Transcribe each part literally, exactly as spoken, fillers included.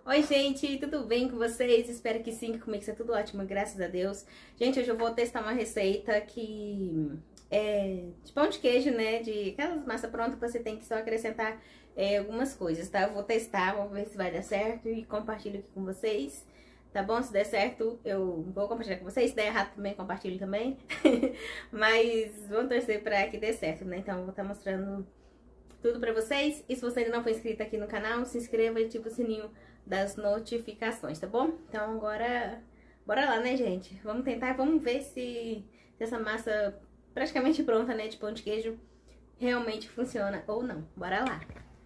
Oi, gente, tudo bem com vocês? Espero que sim, que comigo está tudo ótimo, graças a Deus. Gente, hoje eu vou testar uma receita que é de pão de queijo, né? De aquelas massa pronta que você tem que só acrescentar é, algumas coisas, tá? Eu vou testar, vou ver se vai dar certo e compartilho aqui com vocês, tá bom? Se der certo, eu vou compartilhar com vocês. Se der errado também, compartilho também. Mas vamos torcer pra que dê certo, né? Então, eu vou estar mostrando tudo pra vocês. E se você ainda não for inscrito aqui no canal, se inscreva e ative o sininho das notificações, tá bom? Então agora, bora lá, né, gente? Vamos tentar, vamos ver se, se essa massa praticamente pronta, né, de pão de queijo realmente funciona ou não. Bora lá!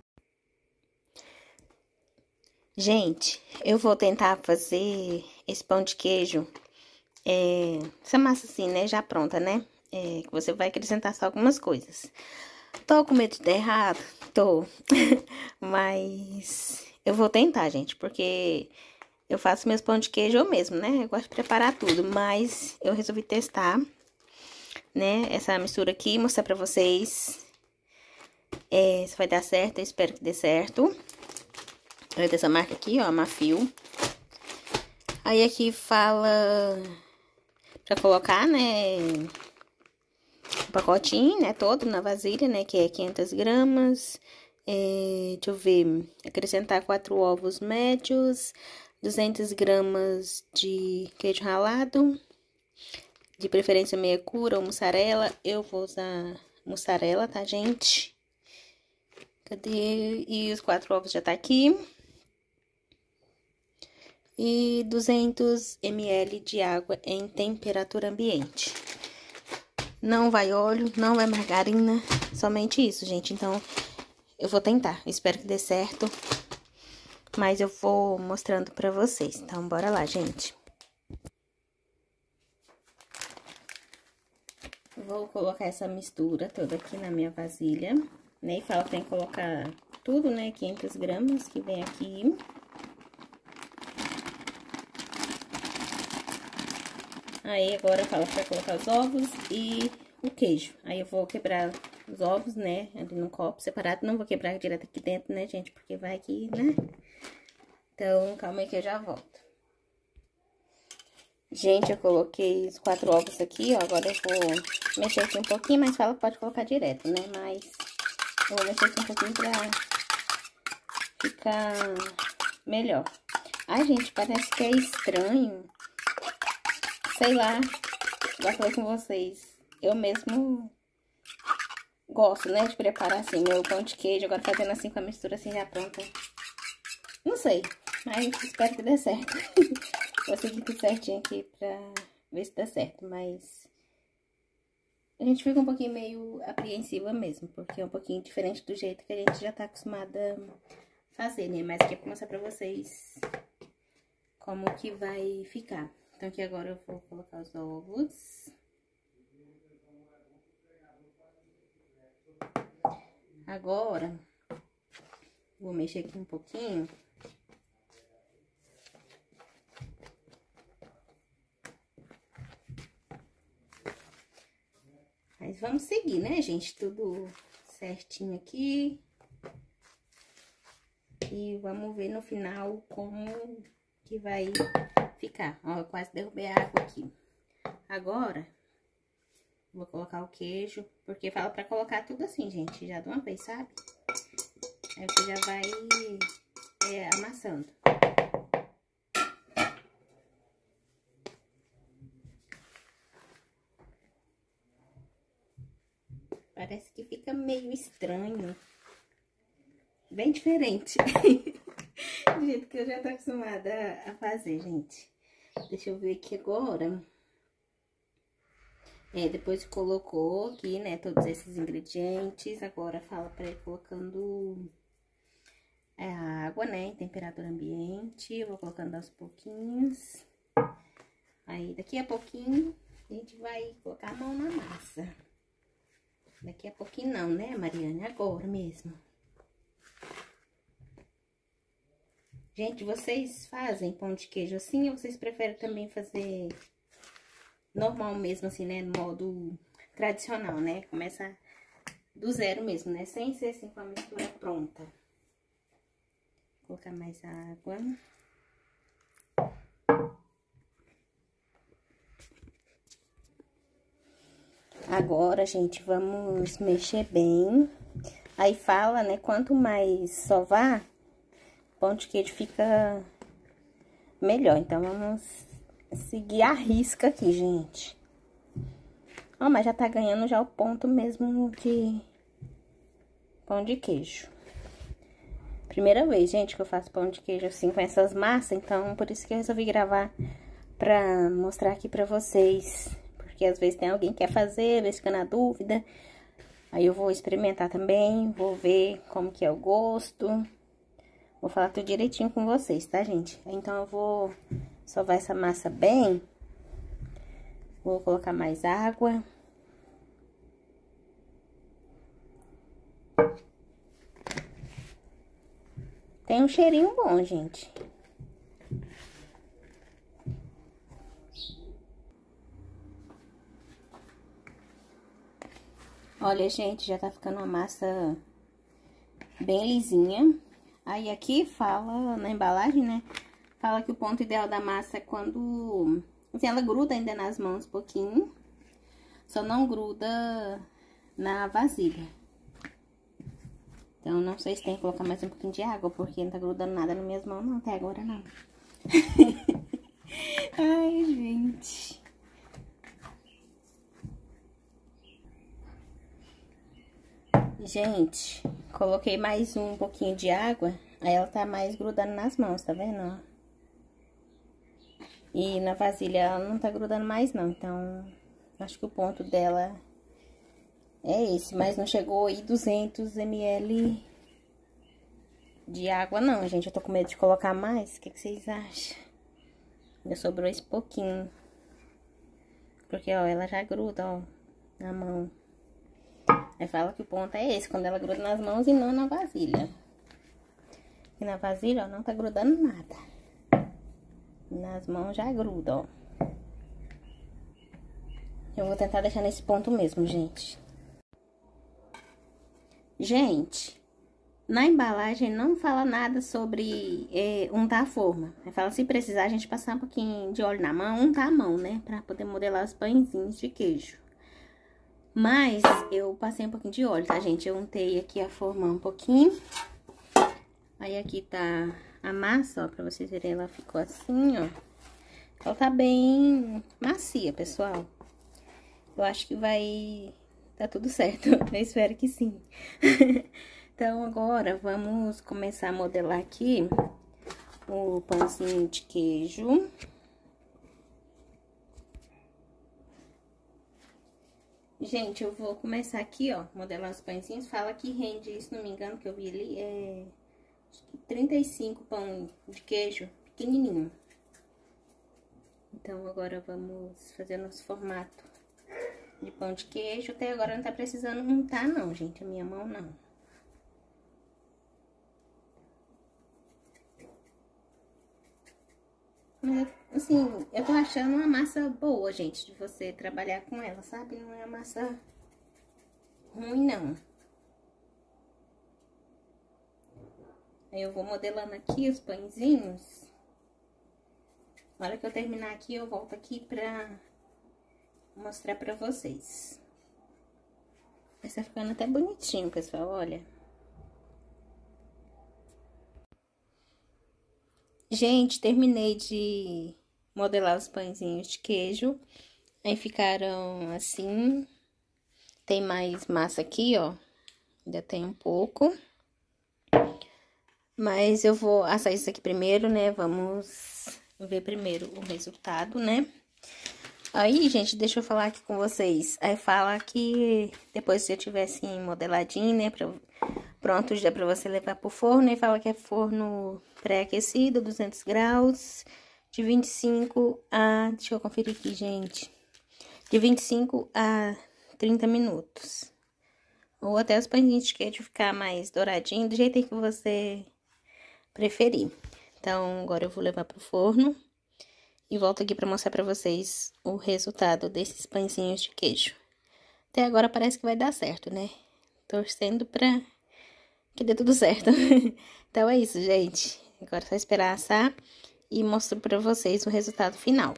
Gente, eu vou tentar fazer esse pão de queijo, é, essa massa assim, né, já pronta, né? É, que você vai acrescentar só algumas coisas. Tô com medo de dar errado? Tô. Mas eu vou tentar, gente, porque eu faço meus pão de queijo eu mesmo, né? Eu gosto de preparar tudo, mas eu resolvi testar, né, essa mistura aqui, mostrar pra vocês é, se vai dar certo. Eu espero que dê certo. Olha dessa marca aqui, ó, Mafio. Aí aqui fala pra colocar, né, um pacotinho, né, todo na vasilha, né, que é quinhentas gramas. É, deixa eu ver, acrescentar quatro ovos médios, duzentas gramas de queijo ralado, de preferência meia cura ou mussarela. Eu vou usar mussarela, tá, gente? Cadê? E os quatro ovos já tá aqui. E duzentos mililitros de água em temperatura ambiente. Não vai óleo, não vai margarina, somente isso, gente. Então, eu vou tentar, espero que dê certo, mas eu vou mostrando pra vocês. Então, bora lá, gente. Vou colocar essa mistura toda aqui na minha vasilha, né? E fala que tem que colocar tudo, né? quinhentas gramas que vem aqui. Aí, agora fala pra colocar os ovos e o queijo. Aí, eu vou quebrar os ovos, né, ali no copo separado. Não vou quebrar direto aqui dentro, né, gente, porque vai aqui, né? Então, calma aí que eu já volto. Gente, eu coloquei os quatro ovos aqui, ó. Agora eu vou mexer aqui um pouquinho, mas fala que pode colocar direto, né? Mas eu vou mexer aqui um pouquinho pra ficar melhor. Ai, gente, parece que é estranho. Sei lá, já falei com vocês. Eu mesmo gosto, né, de preparar assim, meu pão de queijo, agora fazendo assim com a mistura assim já pronta. Não sei, mas espero que dê certo. Vou seguir tudo certinho aqui pra ver se dá certo, mas a gente fica um pouquinho meio apreensiva mesmo, porque é um pouquinho diferente do jeito que a gente já tá acostumada a fazer, né? Mas aqui é pra mostrar pra vocês como que vai ficar. Então, aqui agora eu vou colocar os ovos. Agora, vou mexer aqui um pouquinho. Mas vamos seguir, né, gente? Tudo certinho aqui. E vamos ver no final como que vai ficar. Ó, eu quase derrubei a água aqui. Agora, vou colocar o queijo, porque fala pra colocar tudo assim, gente, já de uma vez, sabe? Aí você já vai é, amassando. Parece que fica meio estranho. Bem diferente. Do jeito que eu já tô acostumada a fazer, gente. Deixa eu ver aqui agora. É, depois que colocou aqui, né, todos esses ingredientes, agora fala pra ir colocando é, a água, né, em temperatura ambiente. Eu vou colocando aos pouquinhos. Aí, daqui a pouquinho, a gente vai colocar a mão na massa. Daqui a pouquinho não, né, Mariane? Agora mesmo. Gente, vocês fazem pão de queijo assim ou vocês preferem também fazer normal mesmo, assim, né? No modo tradicional, né? Começa do zero mesmo, né? Sem ser assim com a mistura pronta. colocar mais água. Agora, gente, vamos mexer bem. Aí fala, né, quanto mais sovar, o pão de queijo fica melhor. Então, vamos seguir a risca aqui, gente. Ó, mas já tá ganhando já o ponto mesmo de pão de queijo. Primeira vez, gente, que eu faço pão de queijo assim com essas massas, então por isso que eu resolvi gravar pra mostrar aqui pra vocês. Porque às vezes tem alguém que quer fazer, às vezes fica na dúvida. Aí eu vou experimentar também, vou ver como que é o gosto. Vou falar tudo direitinho com vocês, tá, gente? Então eu vou sovar essa massa bem. Vou colocar mais água. Tem um cheirinho bom, gente. Olha, gente, já tá ficando uma massa bem lisinha. Aí aqui fala, na embalagem, né? Fala que o ponto ideal da massa é quando... assim, ela gruda ainda nas mãos um pouquinho. Só não gruda na vasilha. Então, não sei se tem que colocar mais um pouquinho de água, porque não tá grudando nada nas minhas mãos, não, até agora não. Ai, gente. Gente, coloquei mais um pouquinho de água, aí ela tá mais grudando nas mãos, tá vendo, ó? E na vasilha ela não tá grudando mais, não, então, acho que o ponto dela é esse, mas não chegou aí duzentos mililitros de água, não, gente. Eu tô com medo de colocar mais. O que, que vocês acham? Ainda sobrou esse pouquinho. Porque, ó, ela já gruda, ó, na mão. Aí fala que o ponto é esse, quando ela gruda nas mãos e não na vasilha. E na vasilha, ó, não tá grudando nada. Nas mãos já gruda, ó. Eu vou tentar deixar nesse ponto mesmo, gente. Gente... na embalagem não fala nada sobre é, untar a forma. Fala, se precisar, a gente passar um pouquinho de óleo na mão, untar a mão, né? Pra poder modelar os pãezinhos de queijo. Mas eu passei um pouquinho de óleo, tá, gente? Eu untei aqui a forma um pouquinho. Aí aqui tá a massa, ó, pra vocês verem, ela ficou assim, ó. Ela tá bem macia, pessoal. Eu acho que vai dar tudo certo. Eu espero que sim. Então, agora, vamos começar a modelar aqui o pãozinho de queijo. Gente, eu vou começar aqui, ó, modelar os pãezinhos. Fala que rende, se não me engano, que eu vi ali, é trinta e cinco pão de queijo pequenininho. Então, agora vamos fazer nosso formato de pão de queijo. Até agora não tá precisando untar, não, gente, a minha mão não. Assim, eu tô achando uma massa boa, gente, de você trabalhar com ela, sabe? Não é uma massa ruim, não. Aí eu vou modelando aqui os pãezinhos. Na hora que eu terminar aqui, eu volto aqui pra mostrar pra vocês. Mas tá ficando até bonitinho, pessoal, olha. Gente, terminei de modelar os pãezinhos de queijo. Aí ficaram assim. Tem mais massa aqui, ó. Ainda tem um pouco. Mas eu vou assar isso aqui primeiro, né? Vamos ver primeiro o resultado, né? Aí, gente, deixa eu falar aqui com vocês. Aí fala que depois que eu tiver assim modeladinho, né? Pra... pronto, já pra você levar pro forno. E fala que é forno pré-aquecido, duzentos graus, de vinte e cinco a... deixa eu conferir aqui, gente. De vinte e cinco a trinta minutos. Ou até os pãezinhos de queijo ficar mais douradinho, do jeito que você preferir. Então, agora eu vou levar pro forno. E volto aqui pra mostrar pra vocês o resultado desses pãezinhos de queijo. Até agora parece que vai dar certo, né? Torcendo pra que dê tudo certo. Então é isso, gente. Agora é só esperar assar e mostro pra vocês o resultado final.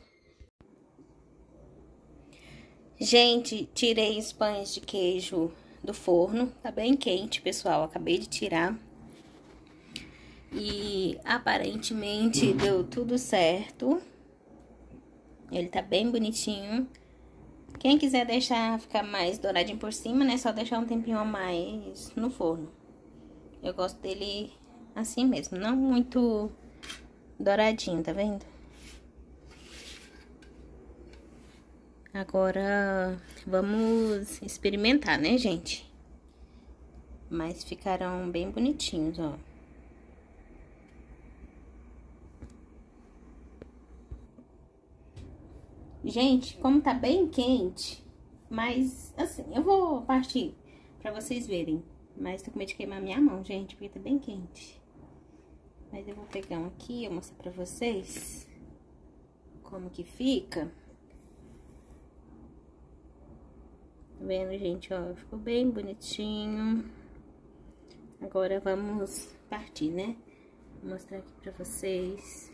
Gente, tirei os pães de queijo do forno. Tá bem quente, pessoal. Acabei de tirar. E aparentemente deu tudo certo. Ele tá bem bonitinho. Quem quiser deixar ficar mais douradinho por cima, né? Só deixar um tempinho a mais no forno. Eu gosto dele assim mesmo, não muito douradinho, tá vendo? Agora, vamos experimentar, né, gente? Mas ficaram bem bonitinhos, ó. Gente, como tá bem quente, mas, assim, eu vou partir pra vocês verem. Mas tô com medo de queimar minha mão, gente, porque tá bem quente. Mas eu vou pegar um aqui, eu mostro pra vocês como que fica. Tá vendo, gente, ó, ficou bem bonitinho. Agora vamos partir, né? Vou mostrar aqui pra vocês.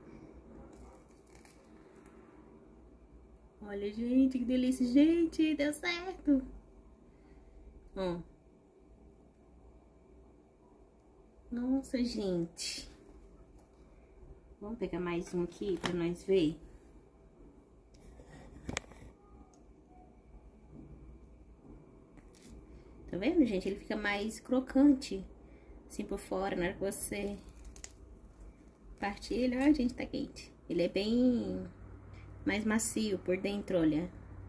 Olha, gente, que delícia, gente, deu certo. Ó. Nossa, gente. Vamos pegar mais um aqui pra nós ver. Tá vendo, gente? Ele fica mais crocante, assim, por fora, na hora que você partir ele. Olha, gente, tá quente. Ele é bem mais macio por dentro, olha.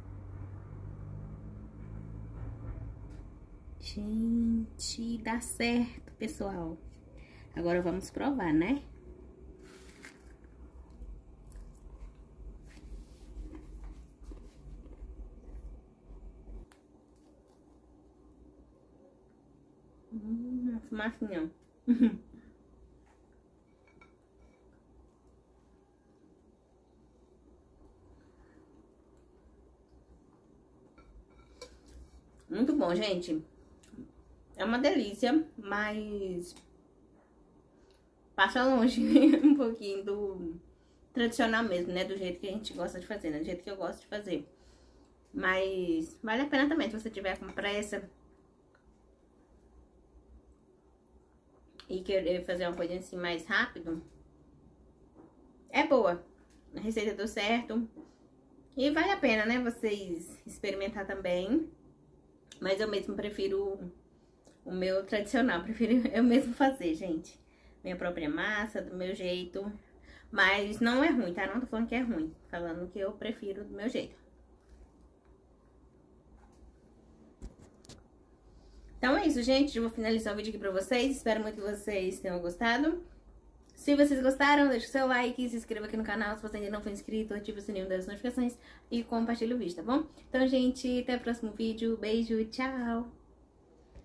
Gente, dá certo, pessoal. Agora vamos provar, né? Hum, fumacinha. Muito bom, gente. É uma delícia, mas passa longe um pouquinho do tradicional mesmo, né? Do jeito que a gente gosta de fazer, né? Do jeito que eu gosto de fazer. Mas vale a pena também, se você tiver com pressa e querer fazer uma coisa assim mais rápido. É boa. A receita deu certo. E vale a pena, né? Vocês experimentar também. Mas eu mesmo prefiro o meu tradicional. Prefiro eu mesmo fazer, gente. Minha própria massa, do meu jeito. Mas não é ruim, tá? Não tô falando que é ruim. Falando que eu prefiro do meu jeito. Então é isso, gente. Eu vou finalizar o vídeo aqui pra vocês. Espero muito que vocês tenham gostado. Se vocês gostaram, deixa o seu like, se inscreva aqui no canal se você ainda não for inscrito, ativa o sininho das notificações e compartilha o vídeo, tá bom? Então, gente, até o próximo vídeo. Beijo e tchau!